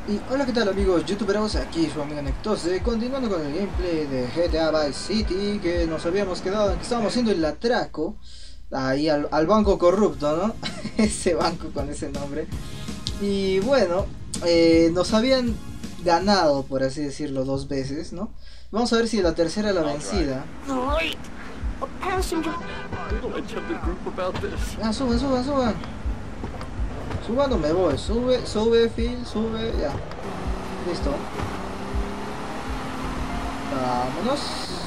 Y hola, ¿qué tal amigos youtuberos? Aquí su amigo Nectose, continuando con el gameplay de GTA Vice City, que nos habíamos quedado en que estábamos haciendo el atraco ahí al banco corrupto, ¿no? Ese banco con ese nombre. Y bueno, nos habían ganado, por así decirlo, dos veces, ¿no? Vamos a ver si la tercera es la vencida. Ah, suban, suban, suban. Suban o me voy. Sube, sube, Phil, sube, ya. Listo. Vámonos.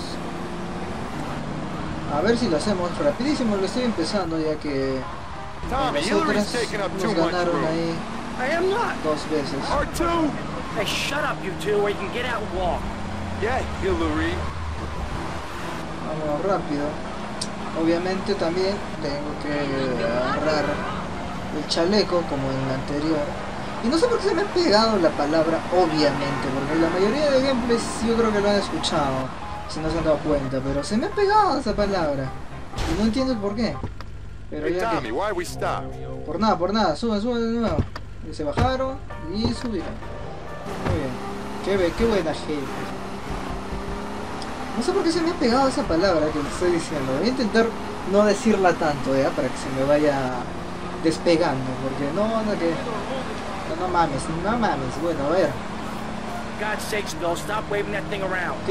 A ver si lo hacemos rapidísimo. Lo estoy empezando ya que nosotras nos ganaron ahí dos veces. Hey, shut up, you two, or you can get out and walk. Yeah, Hillary. Vamos rápido. Obviamente también tengo que agarrar el chaleco como en el anterior. Y no sé por qué se me ha pegado la palabra obviamente, porque la mayoría de gameplays yo creo que lo han escuchado, si no se han dado cuenta, pero se me ha pegado esa palabra. Y no entiendo el por qué. Pero Hey, ya Tommy, que... why we stop? Por nada, suben, suben de nuevo. Y se bajaron y subieron. Muy bien. Qué buena gente. No sé por qué se me ha pegado esa palabra que les estoy diciendo. Voy a intentar no decirla tanto, ¿ya? Para que se me vaya despegando. Porque no mames. Bueno, a ver. God's sakes, Bill, stop waving that thing around. ¿Qué?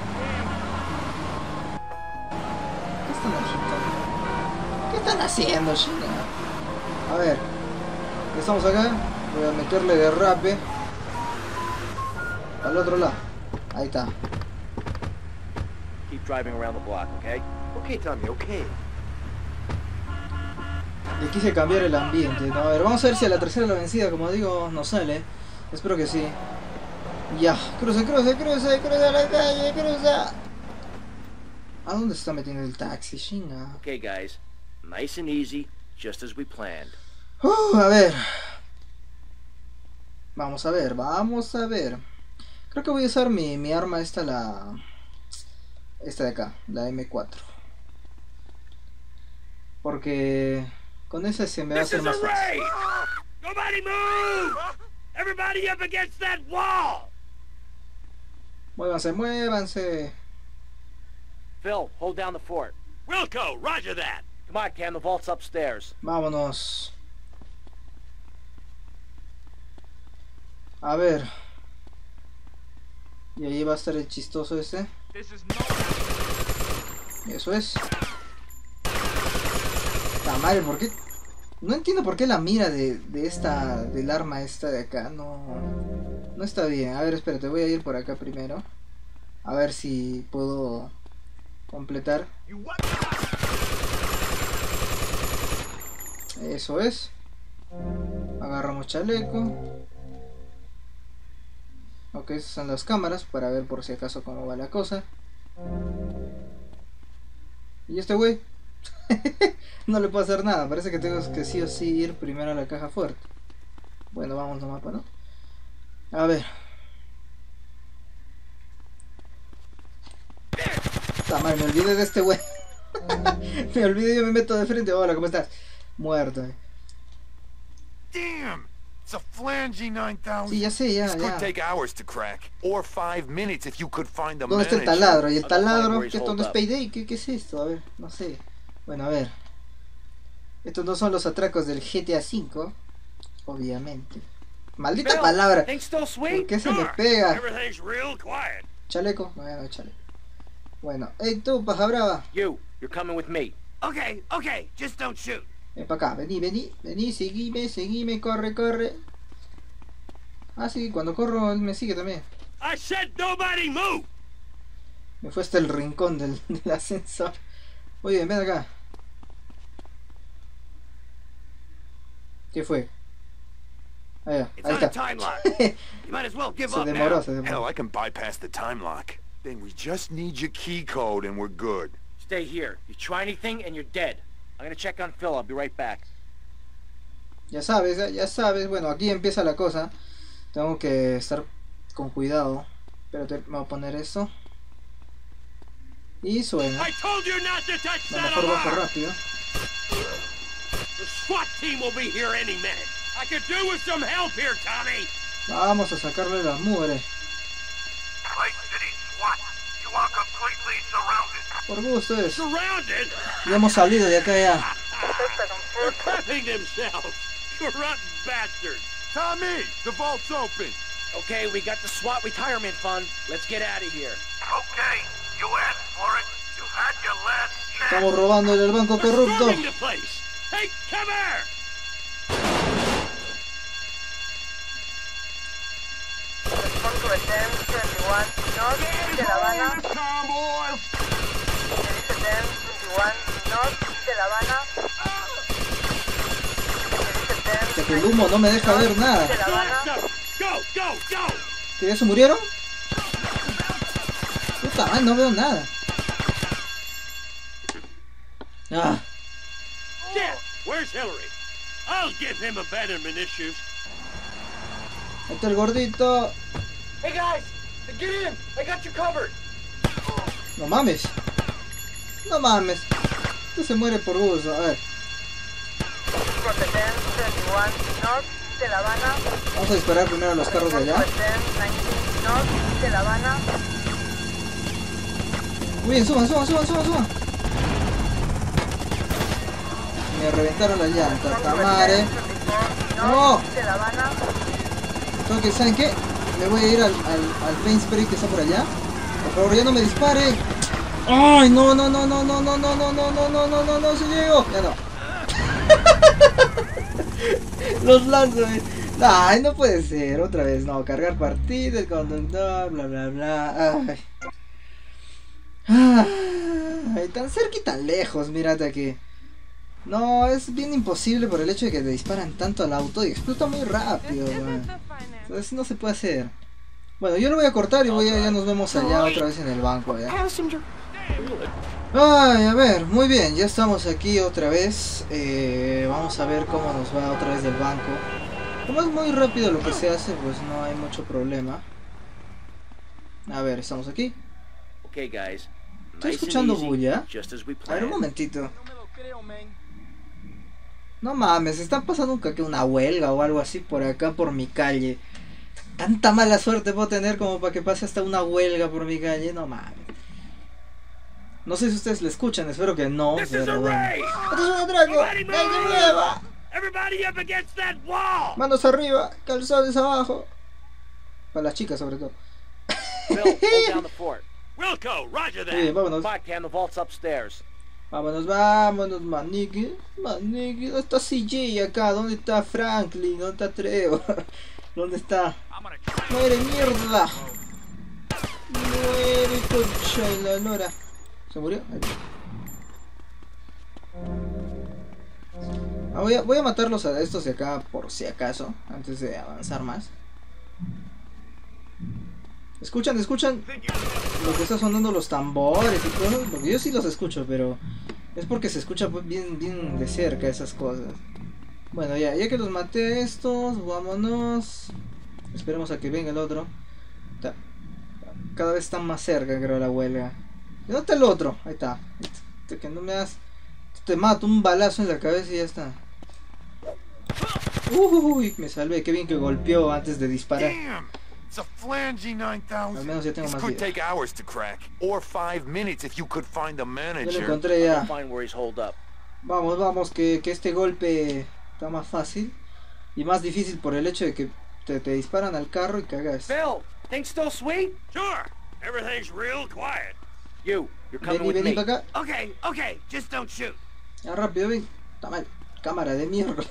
¿Qué están haciendo, China? A ver. Estamos acá. Voy a meterle derrape al otro lado. Ahí está. Keep driving around the block, okay? Okay, Tommy, okay. Le quise cambiar el ambiente, ¿no? A ver, vamos a ver si a la tercera la vencida, como digo, nos sale. Espero que sí. Ya, cruza la calle, cruza. ¿A dónde se está metiendo el taxi, chinga? Okay, guys. Nice and easy, just as we planned. A ver. Vamos a ver. Creo que voy a usar mi arma esta de acá, la M4. Porque con esa se me va a hacer más fácil. Nobody move! Everybody up against that wall! Muévanse. Phil, hold down the fort. Wilco, roger that. Come on, Cam, the vault's upstairs. Vámonos. A ver. Y ahí va a estar el chistoso este. Eso es. La madre, ¿por qué? No entiendo por qué la mira del arma esta de acá no está bien. A ver, espérate, voy a ir por acá primero. A ver si puedo completar. Eso es. Agarramos chaleco. Ok, esas son las cámaras para ver por si acaso cómo va la cosa. ¿Y este güey? No le puedo hacer nada, parece que tengo que sí o sí ir primero a la caja fuerte. Bueno, vamos nomás, ¿no? A ver. Madre, me olvidé de este güey. Me olvidé, yo me meto de frente. Hola, ¿cómo estás? Muerto. Damn! It's a flangy 9000. Sí, ya sé, ya. This could take hours to crack, or 5 minutes if you could find the ¿Dónde está el manager. taladro? ¿Y el taladro? ¿Que esto no es Payday? ¿Qué es esto? A ver, no sé. Bueno, a ver. Estos no son los atracos del GTA V. Obviamente. Maldita Bill, palabra. things still ¿Por sweet? qué se me pega? Everything's real quiet. Chaleco. Bueno, chaleco. Bueno, hey tú, paja brava. You're coming with me. Okay, just don't shoot. Ven para acá, vení, seguime, corre. Ah, sí, cuando corro él me sigue también. I said nobody move. Me fue hasta el rincón del ascensor. Oye, ven acá. ¿Qué fue? Ahí está. Se demoró. Hell, I can bypass the time lock. Then we just need your key code and we're good. Stay here. You try anything and you're dead. I'm gonna check on Phil. I'll be right back. Ya sabes. Bueno, aquí empieza la cosa. Tengo que estar con cuidado. Espérate, me voy a poner esto. Y suena. Lo mejor bajo rápido. The SWAT team will be here any minute. I could do with some help here, Tommy. Vamos a sacarle la mugre. Por gusto es. Surrounded? Ya hemos salido de acá ya. They're prepping themselves. You rotten bastards. Tommy, the vault's open. Okay, we got the SWAT retirement fund. Let's get out of here. Okay, you asked for it. You had your last chance. Estamos robando el banco They're corrupto. storming the place. Take cover! Respond to return 21 north de La Habana. Tomboy! Return 21 north de La Habana. O sea que el humo no me deja ver nada. De La Habana. Blast them! Go, go, go! ¿Que ya se murieron? Puta madre, no veo nada. Ah, Shit! Where's Hillary? I'll give him abandonment issues. ahí está el gordito. Hey guys, get in. I got you covered. No mames. No mames. Este se muere por gusto. A ver, Return 21 north de La Habana. vamos a disparar primero a los carros de allá. Return 19 north de La Habana. Muy bien, suban, suban, suban, suban, suban. Me reventaron las llantas, tamare. No. De La Habana. Tengo que, ¿saben qué? Me voy a ir al paint spray que está por allá. Por favor, ya no me dispare. Ay, no, no, no, no, no, no, no, no, no, no, no, no, no, no, si llego. Ya no. Los lanzo. Ay, no puede ser, otra vez, no, cargar partida, el conductor, bla, bla, bla. Ay. Ay, tan cerca y tan lejos, mírate aquí. No, es bien imposible por el hecho de que te disparan tanto al auto y explota muy rápido, man. Entonces no se puede hacer. Bueno, yo lo voy a cortar y ya nos vemos allá otra vez en el banco, ya. Ay, a ver, muy bien, ya estamos aquí otra vez. Vamos a ver cómo nos va otra vez del banco. Como es muy rápido lo que se hace, pues no hay mucho problema. A ver, estamos aquí. Okay, guys. Estoy Nice and escuchando easy, bulla. just as we A ver, un planned. momentito. No mames, están pasando una huelga o algo así por acá, por mi calle. Tanta mala suerte puedo tener como para que pase hasta una huelga por mi calle, no mames. No sé si ustedes la escuchan, espero que no, This is a pero bueno. raid! ¡Esto es un atraco! Everybody ¡Ay, move! qué hueva! Everybody up against that wall! Manos arriba, calzones abajo. Para las chicas sobre todo. Bill, hold down the fort. Wilco, roger Muy bien, that! vámonos. Come on, Cam, the vault's upstairs. Vámonos, vámonos, manique. Manique, ¿dónde está CJ acá? ¿Dónde está Franklin? ¿Dónde está Trevor? ¿Dónde está? ¡Muere, mierda! ¡Muere, concha de la lora! ¿Se murió? Ahí está. Ah, voy a matarlos a estos de acá por si acaso, antes de avanzar más. ¿Escuchan? ¿Escuchan? Lo que está sonando los tambores y cosas, porque yo sí los escucho, pero es porque se escucha bien, bien de cerca esas cosas. Bueno, ya que los maté a estos, vámonos. Esperemos a que venga el otro. Cada vez están más cerca, creo, la huelga. ¿Dónde está el otro? Ahí está. Que no me das. Te mato un balazo en la cabeza y ya está. Uy, me salvé. Qué bien que golpeó antes de disparar. Damn! It's a flangy 9000. Al menos ya tengo This más could vida. take hours to crack, or 5 minutes if you could find the Ya lo manager. encontré I'll ya. find where he's holed up. Vamos, vamos, que este golpe está más fácil y más difícil por el hecho de que te disparan al carro y cagas. Bill, things still sweet? Sure! Everything's real quiet. You're coming Vení, with vení me. para acá. Okay, okay, just don't shoot. Ya rápido, ven. Está mal. Cámara de mierda.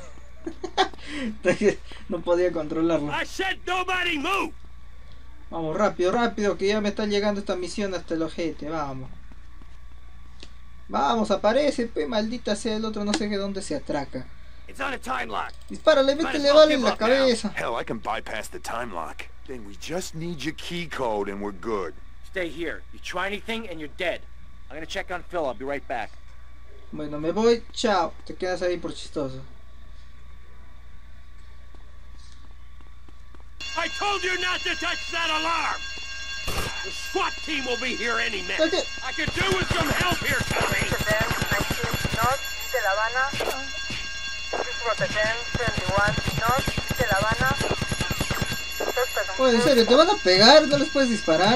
No podía controlarlo. I said nobody move! Vamos, rápido, rápido, que ya me está llegando esta misión hasta el ojete. Vamos. Vamos, aparece, pe, maldita sea el otro, no sé de dónde se atraca. It's on a time lock. Dispárale, métele bala en la cabeza. Hell, I can bypass the time lock. Then we just need your key code and we're good. Stay here. You try anything and you're dead. I'm gonna check on Phil. I'll be right back. Bueno, me voy, chao. Te quedas ahí por chistoso. I told you not to touch that alarm! The SWAT team will be here any minute. Okay. I could do with some help here, Tommy! Return 19 north de La Habana. This is Rotterdam 21 north de La Habana. Oye, en serio, ¿te van a pegar? ¿No les puedes disparar?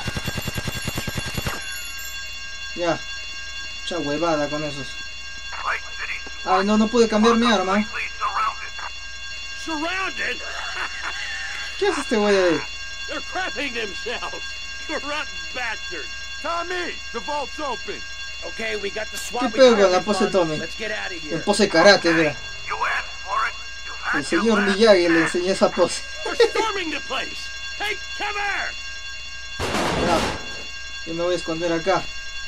Ya. Mucha huevada con esos. Ay, no pude cambiar mi arma. Surrounded? ¿Qué hace este güey ahí? They're crapping themselves. You rotten bastards. Tommy, the vault's open. Okay, we got the ¿Qué SWAT. pedo con la pose Tommy? Let's get out of En here. pose karate, mira. You asked for it. You've had El your señor way. Miyagi le enseñó esa pose. We're storming the place. Take cover. Mira, yo me voy a esconder acá.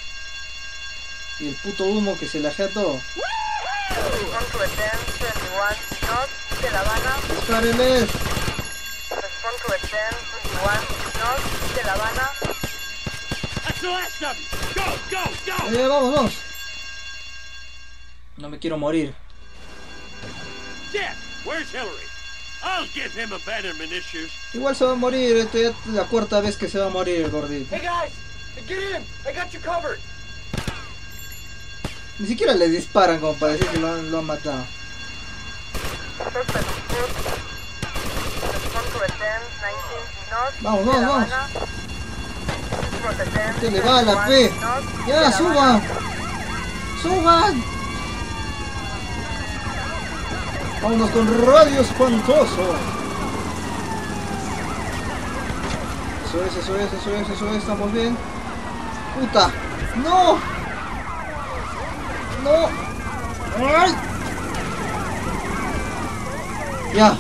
Y el puto humo que se la a todo. Respond to attempt 21 north de La Habana. ¡Dispárenles! Respond to attempt 21 north de La Habana. That's the last of you. Go, go, go. Vamos. No me quiero morir. Jeff, where's Hillary? I'll give him abandonment issues. Igual se va a morir, esta ya es la cuarta vez que se va a morir el gordito. Hey guys, get in. I got you covered. Ni siquiera le disparan como para decir que lo han matado. Suspect on foot. Respond to attempt 19 north Vamos, de La vamos. Habana. Respond attempt ¡Que le va a la 21 fe! north de ¡Ya, La suban! Habana. ¡Suban! Vámonos con Radio Espantoso. Eso es, estamos bien. ¡Puta! ¡No! ¡No! ¡Ay! Ya.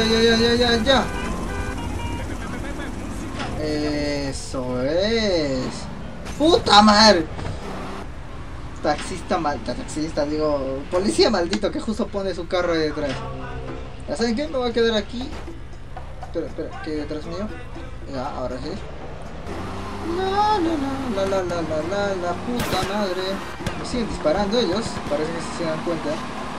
Eso es. ¡Puta madre! Taxista, digo, policía maldito que justo pone su carro ahí detrás. ¿Ya saben qué? Me voy a quedar aquí. Espera, ¿qué hay detrás mío? Ya, ahora sí. La puta madre. Me siguen disparando ellos, parece que se dan cuenta.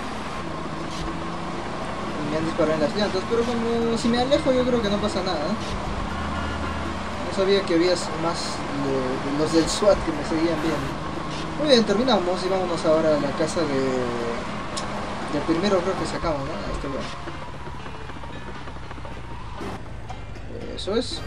Y me han disparado en las llantas, pero como si me alejo yo creo que no pasa nada. No sabía que había más de los del SWAT que me seguían viendo. Muy bien, terminamos y vámonos ahora a la casa del primero creo que sacamos, ¿no? Este lugar. Eso es.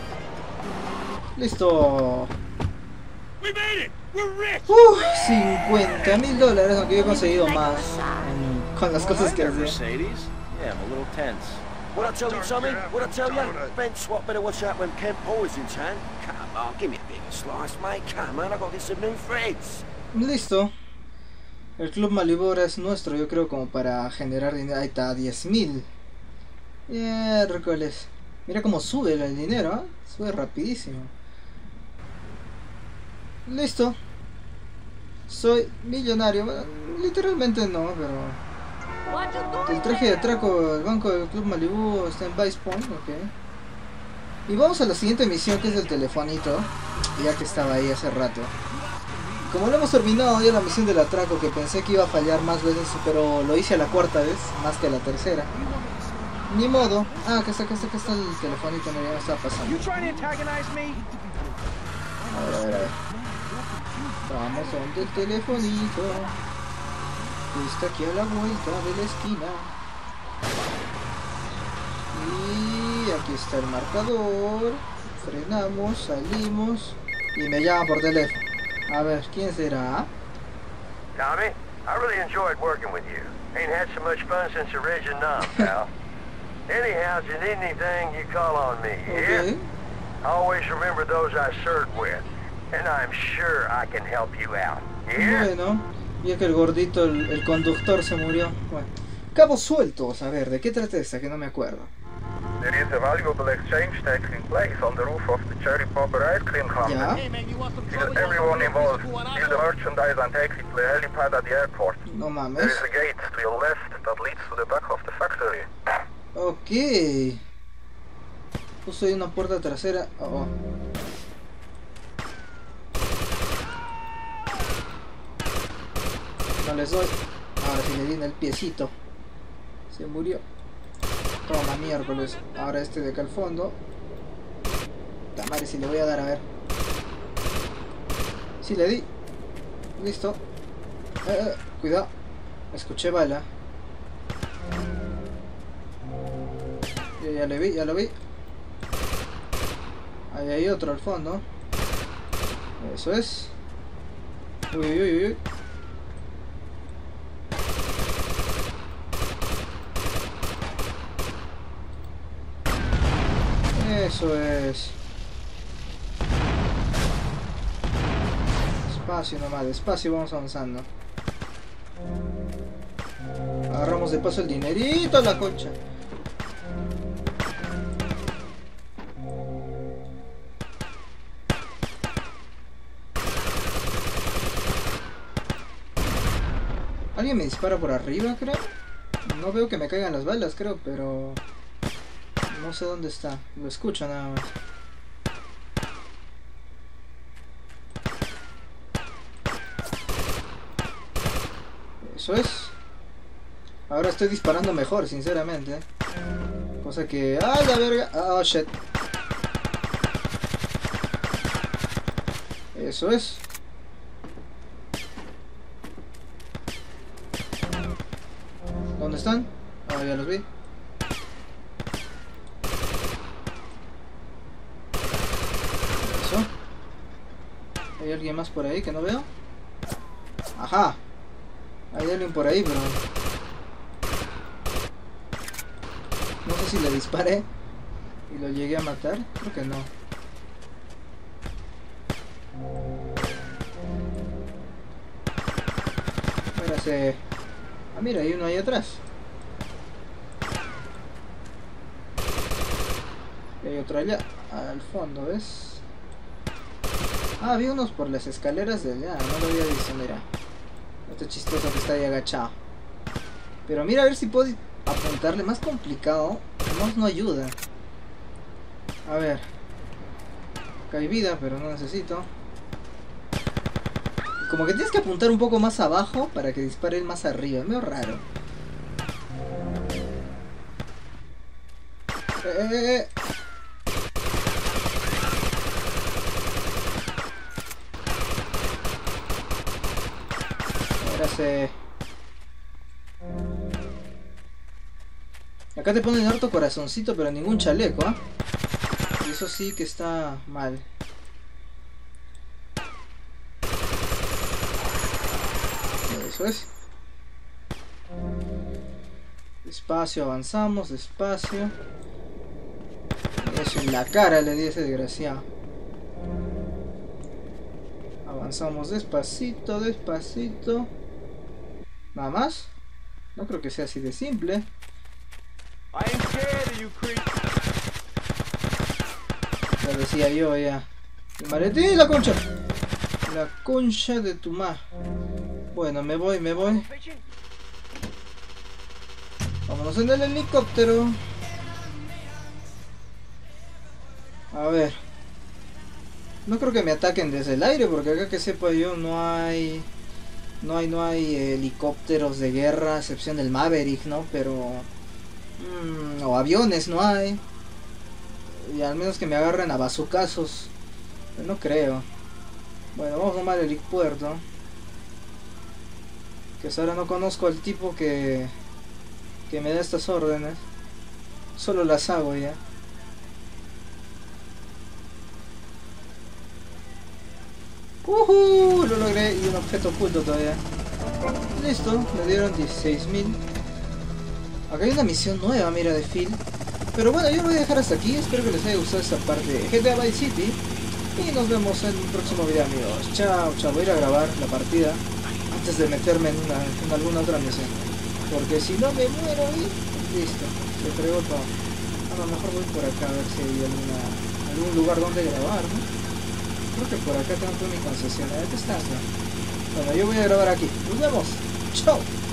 Listo. We made it. We're rich. $50,000, aunque yo he conseguido más con las cosas que hacía. Mercedes? Yeah, I'm a little tense. What I tell you, Tommy? What I tell you? Ben Swat better watch out when Ken Paul is in town. Come on, give me a bigger slice, mate. Come on, I got this some new threads. Listo. El Club Malibu ahora es nuestro, yo creo, como para generar dinero. Ahí está, 10,000. Miércoles. Mira cómo sube el dinero, ¿eh? Sube rapidísimo. Listo. Soy millonario. Bueno, literalmente no, pero... El traje de atraco del banco del Club Malibu está en Vice Point, ok. Y vamos a la siguiente misión, que es el telefonito. Ya que estaba ahí hace rato. Como lo hemos terminado ya la misión del atraco, que pensé que iba a fallar más veces, pero lo hice a la cuarta vez, más que a la tercera. Ni modo. Ah, acá está el telefonito, no, ya me estaba pasando. A ver. Vamos donde el telefonito. Está aquí a la vuelta de la esquina. Y aquí está el marcador. Frenamos, salimos. Y me llama por teléfono. A ver, ¿quién será? Tommy, I really enjoyed working with you. Ain't had so much fun since the Reg and Nom, pal. Anyhow, if you need anything, you call on me, yeah? Okay. Always remember those I served with, and I'm sure I can help you out, yeah? Bueno, ya que el gordito, el conductor se murió. Bueno, cabos sueltos, a ver, ¿de qué trata esta? Que no me acuerdo. There is a valuable exchange taking place on the roof of the Cherry Popper Ice Cream Company. Ya, Kill everyone involved. Steal the merchandise and take it to the helipad at the airport. no There mames. is a gate to your left that leads to the back of the factory. Ok. Justo hay una puerta trasera. Oh. No les doy. Ahora sí le di en el piecito. Se murió. Toma miércoles. Ahora este de acá al fondo. La madre si le voy a dar, a ver. Sí le di. Listo. Cuidado. Escuché bala. Ya lo vi. Ahí hay otro al fondo. Eso es. Uy, uy, uy, uy. Eso es. Despacio nomás, despacio, vamos avanzando. Agarramos de paso el dinerito a la concha. Alguien me dispara por arriba, creo. No veo que me caigan las balas, creo, pero no sé dónde está. Lo escucho nada más. Eso es. Ahora estoy disparando mejor, sinceramente. Cosa que... ¡ay, la verga! ¡Oh, shit! Eso es. ¿Dónde están? Ah, ya los vi. Eso. ¿Hay alguien más por ahí que no veo? ¡Ajá! Hay alguien por ahí, pero... no sé si le disparé y lo llegué a matar. Creo que no. Espérase. Ah, mira, hay uno ahí atrás. Y hay otro allá, al fondo, ¿ves? Ah, vi unos por las escaleras de allá, no lo había visto, mira. Este chistoso que está ahí agachado. Pero mira a ver si puedo apuntarle. Más complicado, no ayuda. A ver. Acá hay vida, pero no necesito. Como que tienes que apuntar un poco más abajo para que dispare el más arriba. Es medio raro. Ahora se... acá te ponen harto corazoncito, pero ningún chaleco, ¿eh? Y eso sí que está mal. Eso es. Despacio, avanzamos, despacio. Eso en la cara le di a ese desgraciado. Avanzamos despacito, despacito. ¿Nada más? No creo que sea así de simple. Ya decía yo ya. El maletín, la concha. La concha de tu ma. Bueno, me voy. Vámonos en el helicóptero. A ver. No creo que me ataquen desde el aire, porque acá que sepa yo no hay helicópteros de guerra, a excepción del Maverick, ¿no? Pero... o aviones no hay. Y al menos que me agarren a bazucazos. No creo. Bueno, vamos a tomar el helipuerto. Que hasta ahora no conozco al tipo que me da estas órdenes. Solo las hago ya. Lo logré, y un objeto oculto todavía. Listo, me dieron 16.000. Acá hay una misión nueva, mira, de Phil. Pero bueno, yo lo voy a dejar hasta aquí. Espero que les haya gustado esta parte de GTA Vice City. Y nos vemos en un próximo video, amigos. Chao, chao. Voy a ir a grabar la partida antes de meterme en alguna otra misión. Porque si no me muero y listo, se fregó todo. A lo mejor voy por acá a ver si hay algún lugar donde grabar, ¿no? Creo que por acá tengo mi concesionaria. ¿Qué estás? Bueno, yo voy a grabar aquí. Nos vemos. Chao.